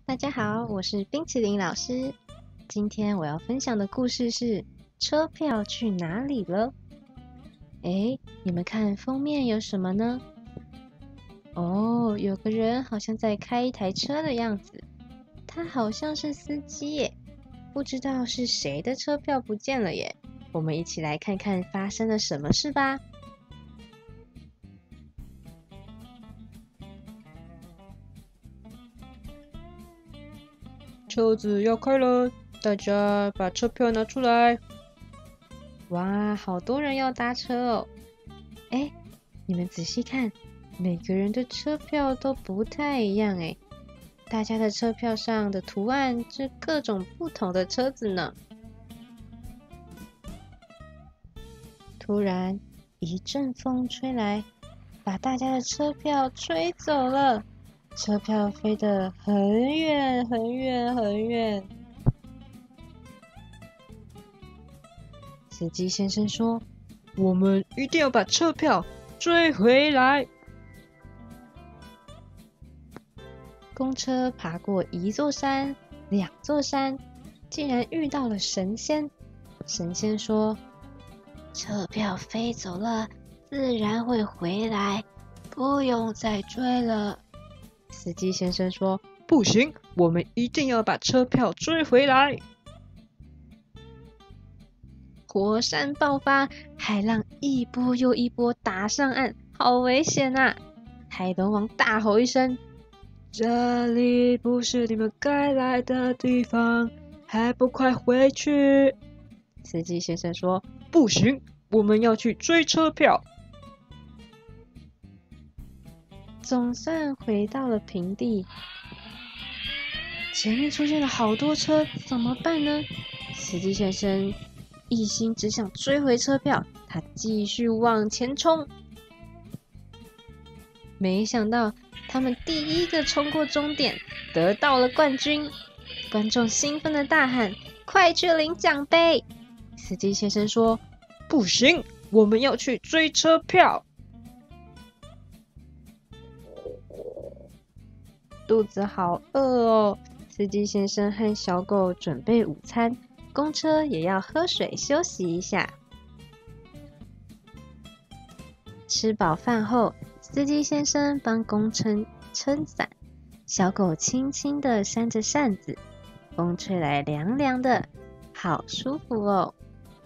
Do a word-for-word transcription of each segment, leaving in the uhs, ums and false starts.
大家好，我是冰淇淋老师。今天我要分享的故事是车票去哪里了？诶，你们看封面有什么呢？哦，有个人好像在开一台车的样子，他好像是司机耶，不知道是谁的车票不见了耶。我们一起来看看发生了什么事吧。 车子要开了，大家把车票拿出来。 哇，好多人要搭车哦！哎，你们仔细看，每个人的车票都不太一样哎。大家的车票上的图案是各种不同的车子呢。突然，一阵风吹来，把大家的车票吹走了。车票飞得很远很远很远。司机先生说：“ 我们一定要把车票追回来。” 公车爬过一座山，两座山，竟然遇到了神仙。神仙说：“车票飞走了，自然会回来，不用再追了。”司机先生说：“ 不行，我们一定要把车票追回来。” 火山爆发，海浪一波又一波打上岸，好危险啊！海龙王大吼一声：“ 这里不是你们该来的地方，还不快回去！” 司机先生说：“ 不行，我们要去追车票。” 总算回到了平地，前面出现了好多车，怎么办呢？司机先生一心只想追回车票，他继续往前冲。没想到他们第一个冲过终点，得到了冠军。观众兴奋的大喊：“快去领奖杯！”司机先生说：“ 不行，我们要去追车票。” 肚子好饿哦！司机先生和小狗准备午餐，公车也要喝水休息一下。吃饱饭后，司机先生帮公车撑伞，小狗轻轻地扇着扇子，风吹来凉凉的，好舒服哦。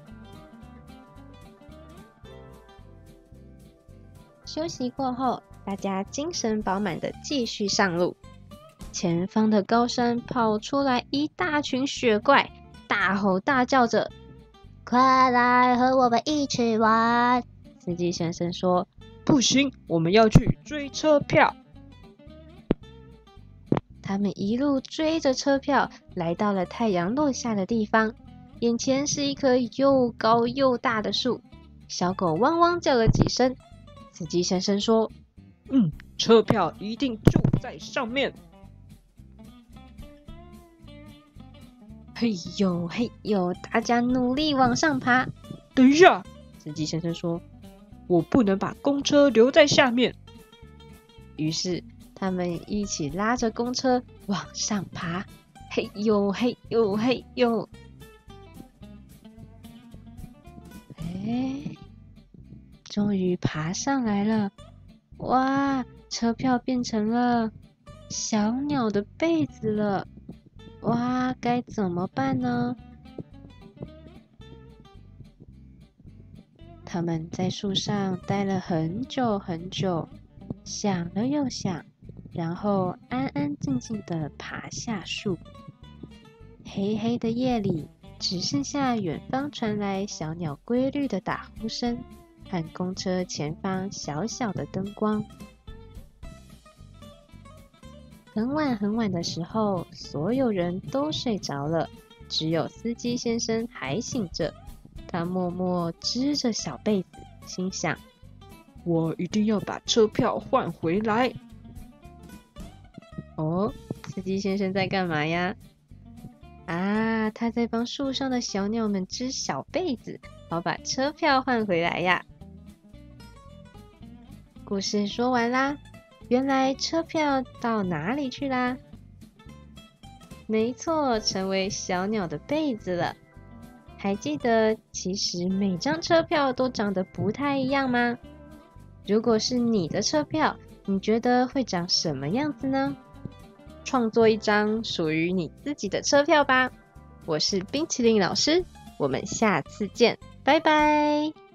休息过后，大家精神饱满的继续上路。前方的高山跑出来一大群雪怪，大吼大叫着：“快来和我们一起玩！”司机先生说：“ 不行，我们要去追车票。” 他们一路追着车票，来到了太阳落下的地方。眼前是一棵又高又大的树，小狗汪汪叫了几声。司机先生说：“ 嗯，车票一定就在上面。” 嘿呦嘿呦，大家努力往上爬。 等一下，司机先生说：“我不能把公车留在下面。” 于是他们一起拉着公车往上爬。嘿呦嘿呦嘿呦，哎，终于爬上来了！哇，车票变成了小鸟的被子了！哇，该怎么办呢？他们在树上待了很久很久，想了又想，然后安安静静地爬下树。黑黑的夜里，只剩下远方传来小鸟规律的打呼声和公车前方小小的灯光。很晚很晚的时候，所有人都睡着了，只有司机先生还醒着。他默默织着小被子，心想：“ 我一定要把车票换回来。” 哦，司机先生在干嘛呀？啊，他在帮树上的小鸟们织小被子，好把车票换回来呀。故事说完啦。原来车票到哪里去啦？ 没错，成为小鸟的被子了。还记得其实每张车票都长得不太一样吗？如果是你的车票，你觉得会长什么样子呢？创作一张属于你自己的车票吧。我是冰淇淋老师，我们下次见，拜拜。